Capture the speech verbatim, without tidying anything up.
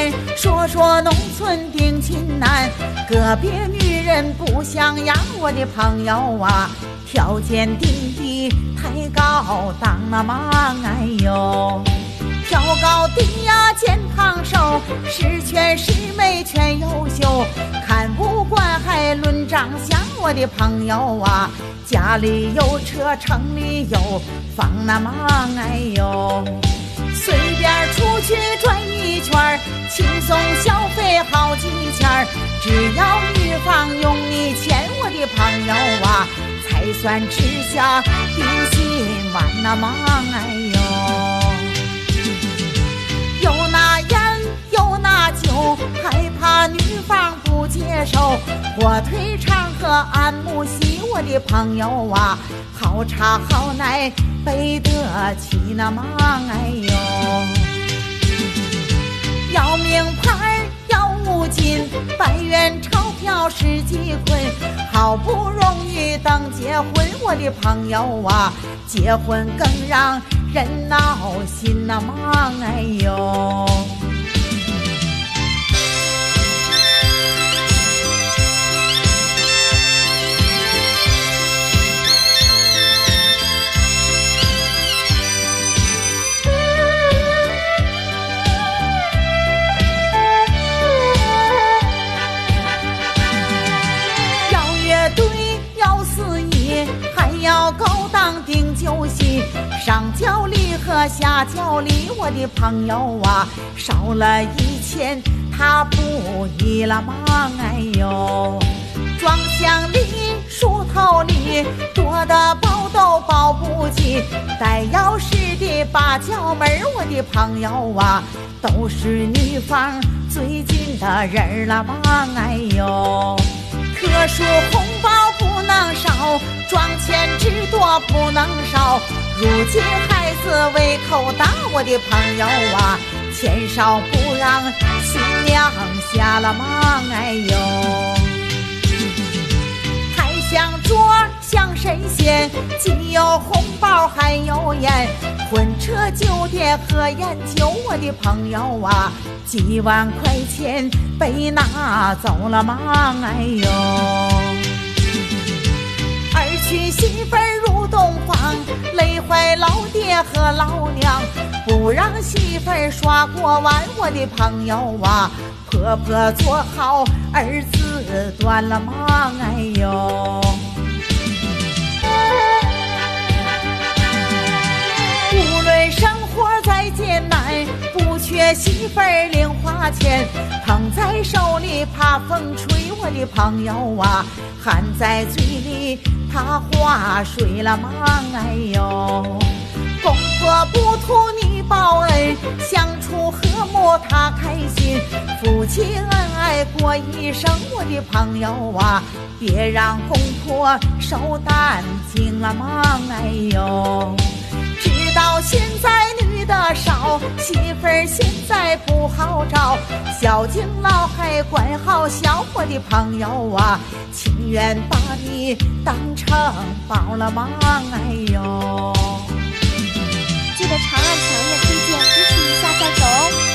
人说说农村定亲难，个别女人不像样，我的朋友啊，条件低低太高当那忙，哎呦，挑高低呀见胖瘦，是全是美全优秀，看五官还论长相，我的朋友啊，家里有车城里有房那忙，哎呦，随便出去转一圈，轻松消费好几千，只要女方用你钱，我的朋友啊，才算吃下定心丸那忙，哎呦，有那烟有那酒，害怕女方不接受，火腿肠和按摩西，我的朋友啊，好茶好奶背得起那忙，哎呦，要名牌要五金，百元钞票十几捆，好不容易等结婚，我的朋友啊，结婚更让人闹心那忙，哎呦，要勾当定酒席，上脚里和下脚里，我的朋友啊，少了一钱他不依了忙，哎呦，装箱里梳头里多的包都包不起，带钥匙的把角门，我的朋友啊，都是女方最近的人了忙，哎呦，可数红包不能少，装钱只多不能少，如今孩子胃口大，我的朋友啊，钱少不让新娘下了忙，哎呦，台香桌向神仙，既有红包还有烟，婚车酒店和宴酒，我的朋友啊，几万块钱被拿走了忙，哎呦，儿娶媳妇入洞房，累坏老爹和老娘，不让媳妇耍过弯，我的朋友啊，婆婆做好儿子断了忙，哎呦，无论生活再艰难，不缺媳妇儿零花钱，捧在手里怕风吹，我的朋友啊，含在嘴里怕话水了忙，哎呦，公婆不图你报恩，相处和睦他开心，夫妻恩爱过一生，我的朋友啊，别让公婆受担惊了忙，哎呦，知道现在女的少，媳妇儿现在不好找，孝敬老还管好小，我的朋友啊，情愿把你当成宝了忙，哎呦， 记得长按强烈推荐，支持一下再走哦。